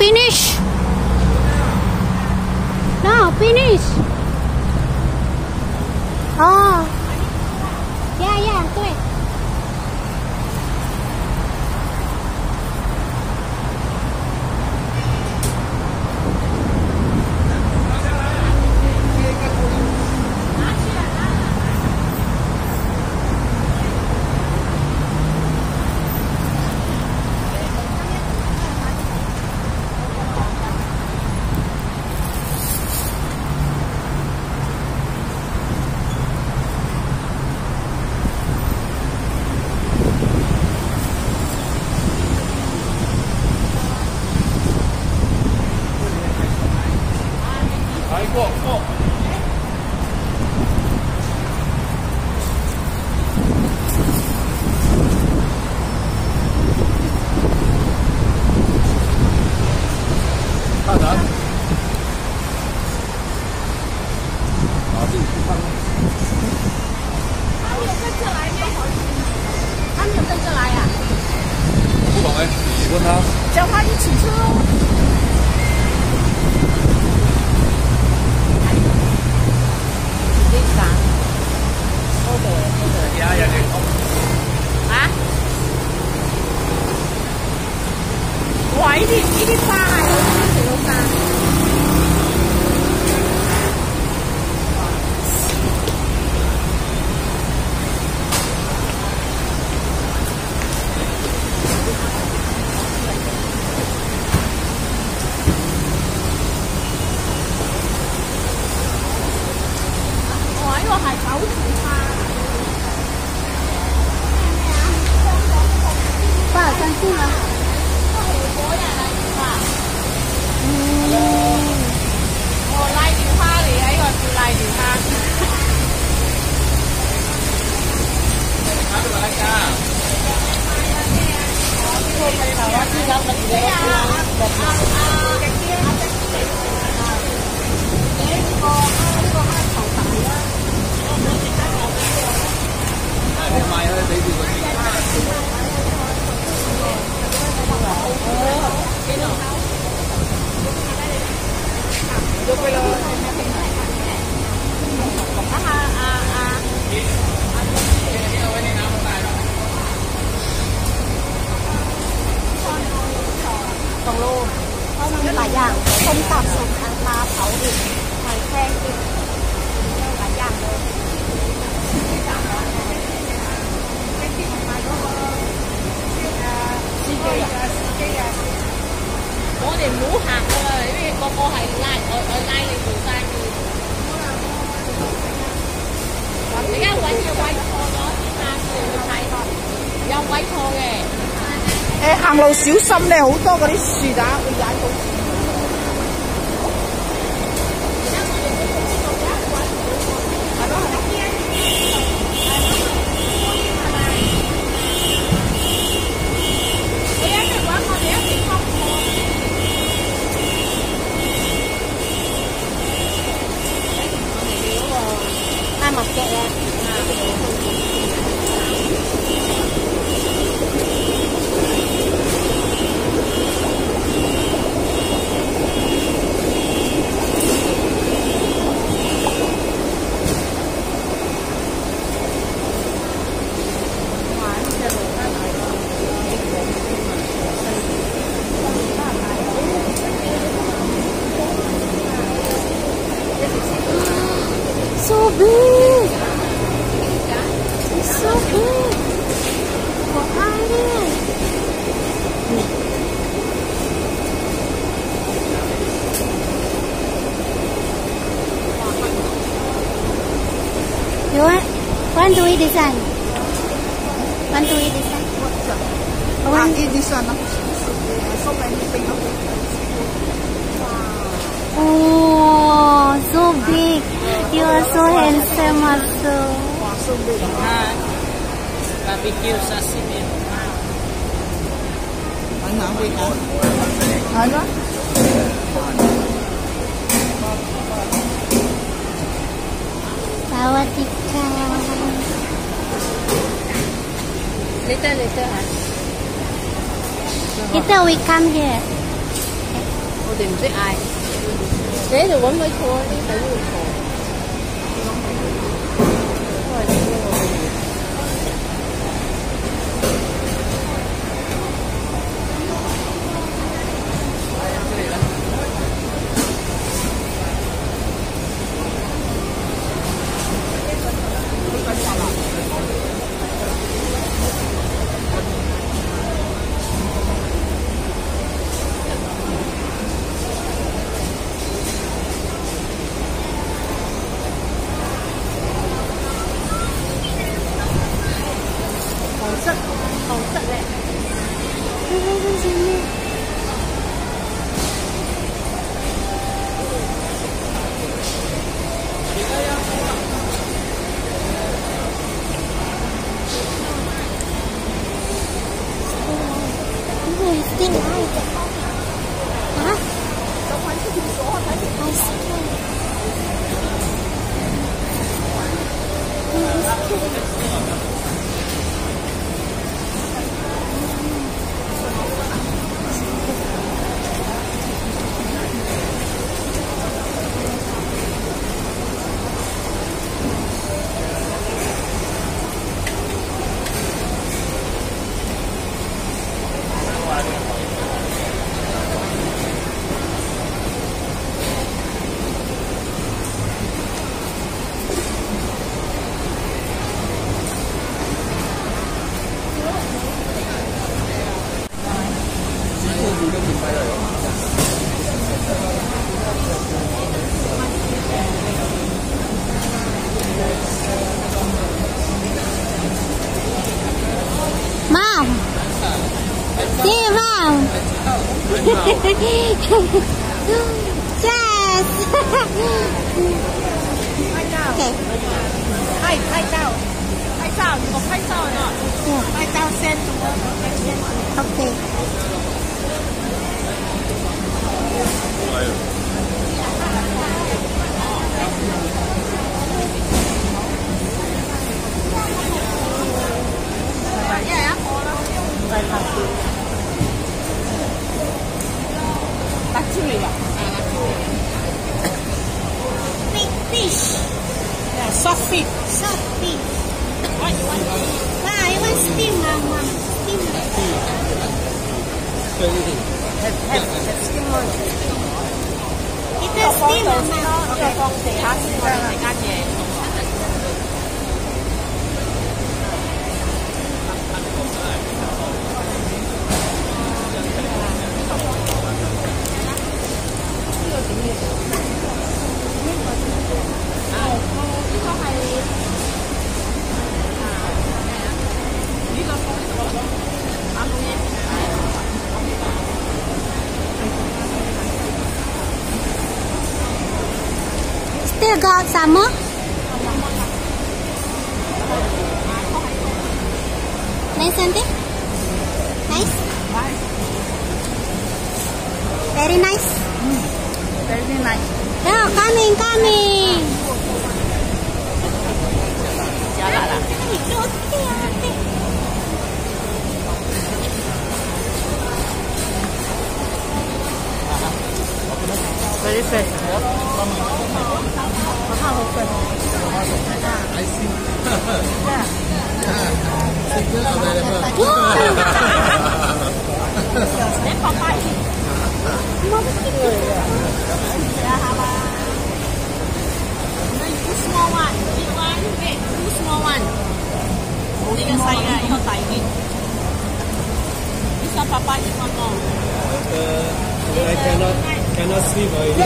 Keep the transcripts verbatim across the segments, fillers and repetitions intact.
finish. No, finish. Oh. Yeah, yeah, 对。 叫他一起吃哦。啲散，嗰度嗰度有有啲啊？哇！呢啲呢啲花係好好食到㗎。 多少三斤啊？嗯， 哦，瀨尿蝦嚟嘅，呢個叫瀨尿蝦。蝦都嚟㗎。頭啊，豬手乜嘢啊？啊啊！呢個呢個蝦頭大啦。你買啊！你呢個。หลายอย่างส้มตำส้มอังปลาเผาอีกหอยแครงอีกหลายอย่างเลย我哋唔好行㗎啦，因為個個係拉我我拉你做生意。而家揾嘅位錯咗先啊，佢哋去睇，有位錯嘅。誒，行路小心咧，好多嗰啲樹打會踩到。 Mặt kệ à. So big. It's so big. Của ai đây? You want, want to eat this one? Want to eat this one? I want to eat this one. So many things. Oh, so big. You are so handsome also. So big. Barbecue sashimi. Anh nào đi ăn? Anh đó. Sawadika. Later, later, huh? Later we come here. 哋唔識嗌。你喺度揾位坐啊，啲仔都會坐。都係咁咯。 Yes. 拍拍照，拍照，如果拍照呢？拍照先，先。 OK。 一人一個啦。係辣椒。辣椒嚟㗎。 Big fish. Yeah, soft fish. Soft fish. What you want? Wow, I want steam, Mama. Steam. Have, have, have steam one. It is steam, Mama. 呢個放地下先，我哋陣間嘢。 Still got some more? Nice, auntie? Nice? Very nice? Mm. Very nice. Oh, coming, coming! Very fresh. I see. Yeah. Single available. Let's go buy it. Two small one. Big one. Wait, two small one. 冇呢個細嘅，呢個大啲。This one Papa eat one more. I cannot cannot sleep already.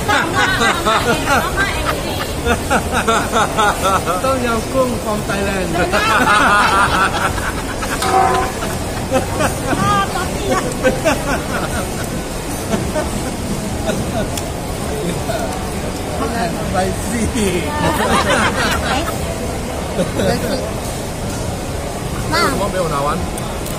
Tom Yum Goong from Thailand. Hot and spicy. Wow. 我俾我拿完。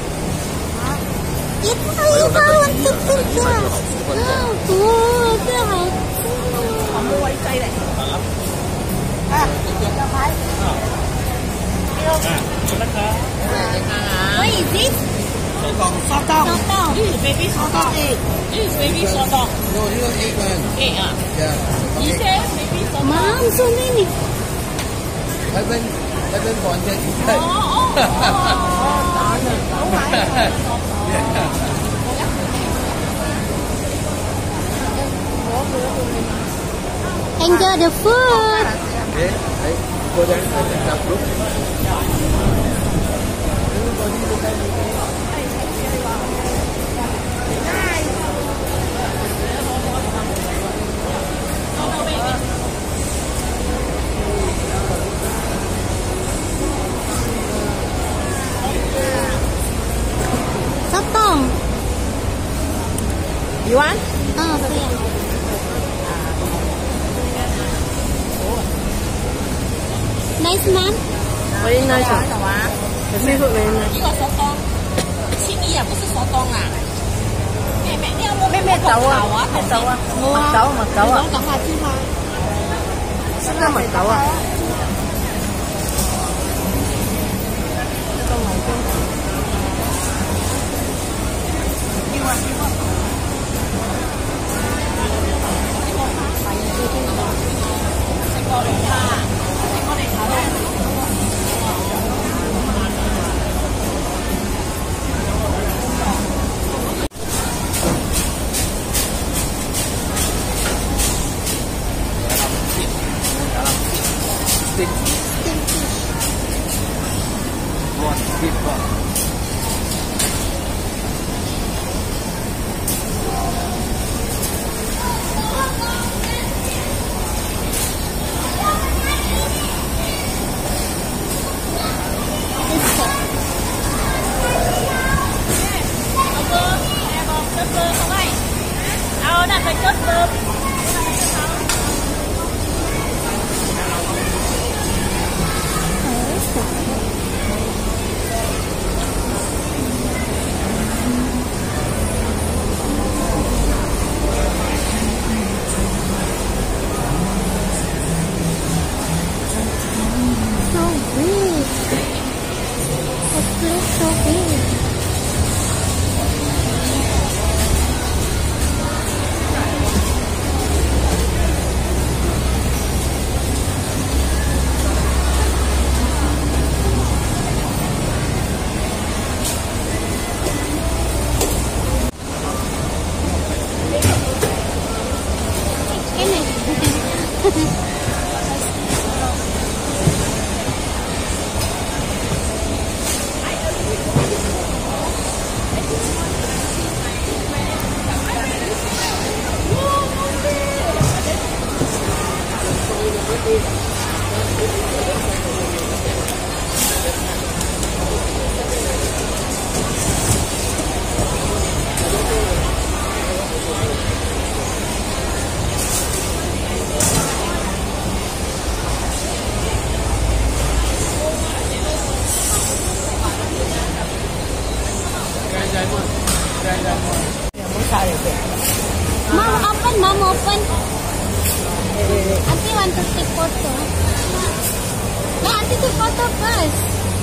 一套一套，我吃这个。哦，这好吃哦。 我冇位制嚟。啊，有牌。啊，得㗎。 What is this? Sotong. Sotong. This is baby sotong. This is baby sotong. No, this one egg one. Egg ah. Yeah. He said baby sotong. Mom, so many. Haven't haven't bonded inside. Oh, oh, oh. Oh, Enjoy the food. Okay, I go there and take that group. Sotong. You want? Oh, okay. Nice man. Very nice. The seafood very nice. 呢個索當，切意啊，不是索當啊。咩咩？你有冇咩咩酒啊？咩酒啊？冇啊。酒蜜酒啊？講下芝麻。識得蜜酒啊？呢個米糕。要啊要啊。食過嚟啦，食過嚟炒咧。 Mom, open, Mom, open. Auntie want to take photo. No, Auntie take photo first.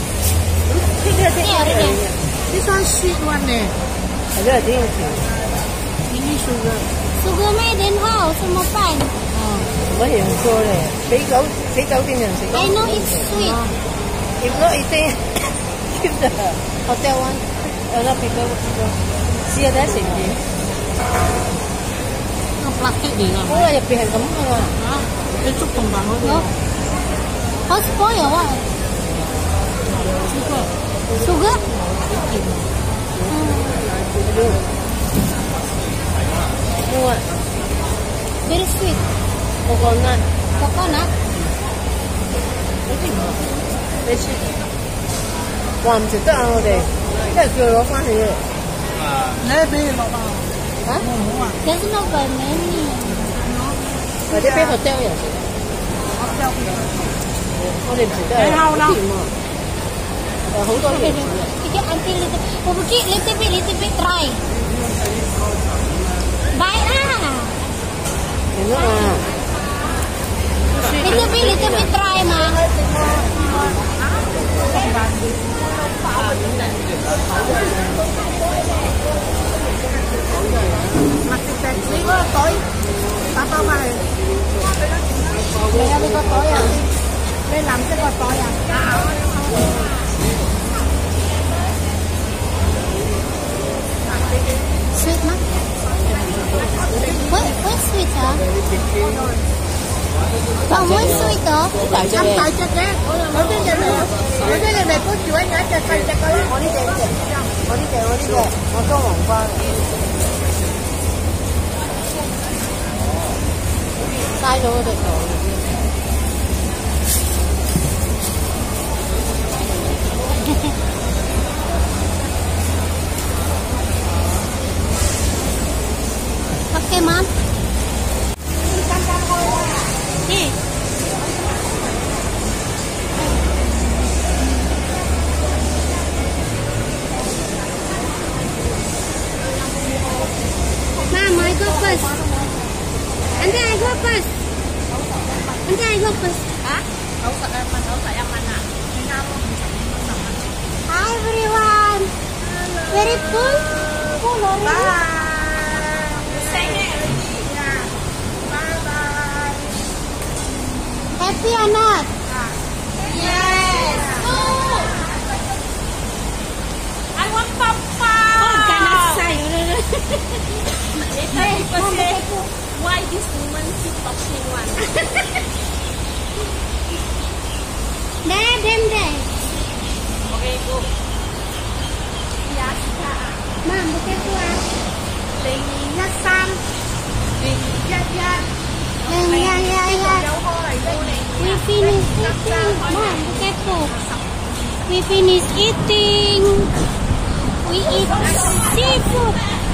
Here, here. This one sweet one eh. I got this. Mini sugar. Sugar made in house, some pan. What you do leh? 俾酒俾酒店人食。 I know it's sweet. If not, it take keep the hotel one. A lot of people go. 試下第一成點。個 plastic 嚟㗎。嗰個入邊係咁㗎喎。嚇！你觸動埋嗰啲。 How spoil or what? Sugar. Sugar? No what? Very sweet. Coconut. Coconut? 好啲唔係。你食？話唔食得啊！我哋，即係叫佢攞翻去啊！你俾佢落啊！嚇？唔好啊！ There's no by many. 或者俾 hotel 人食。hotel 俾佢。我哋唔食得啊！好甜喎！誒好多嘢食啊！ Okay, Auntie little, oh, okay, little bit, little bit try. Bye lah. 明啊嘛！ Little bit, little bit try ma. 麥食石子嗰個袋打包翻去。你有你個袋啊？你藍色個袋啊 ？Sweet 嗎？What what sweet 啊？仲唔會 sweet 到？ 咁大隻嘅，嗰啲就咪嗰啲你咪搬住揾有一隻細隻嘅咯。我呢隻呢隻，我呢隻我呢隻，我裝黃瓜嘅。嘥咗嗰隻頭。 Okay, Mom. Hey. Mom, I go first. And then I go first. And then I go first. Hả? Đậu sạch em mình, đậu sạch em mình à? Hi everyone. Very full. Full already. Bye. Say it already. Yeah. Bye bye. Happy or not? Yes. Oh. I want papa. Oh, cannot say. Later people say, why this woman keep talking one? There, them there. Okay, go. Yes, Mom, look at what? 零一三零一一 Yeah, yeah, yeah, yeah. 有開到零 We finish eating. Mom, look at food. We finish eating. We eat seafood.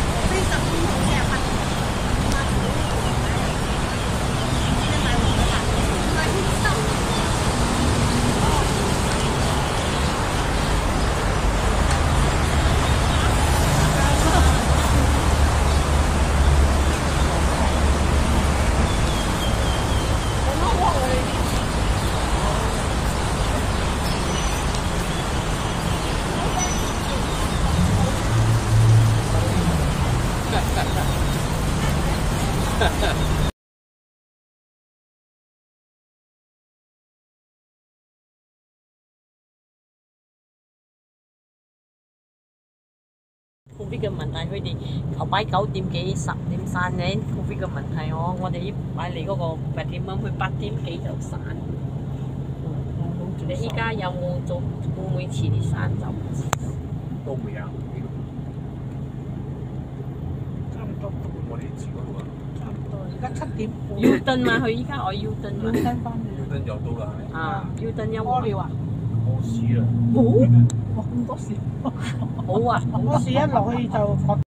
Covid 嘅問題，佢哋頭擺九點幾十點散咧。Covid 嘅問題，我我哋依擺嚟嗰個八點蚊，佢八點幾就散。你依家有冇做會唔會遲啲散就唔知道。 都未啊，差唔多到我哋住嗰度啊。差唔多，而家七點半。 要登嘛？佢依家我要登嘛？ 要登又到啦。 啊，要登有屙尿啊！ 屙屎啊！ 好， 哇咁多事， 好啊！ 好多事一落去就覺得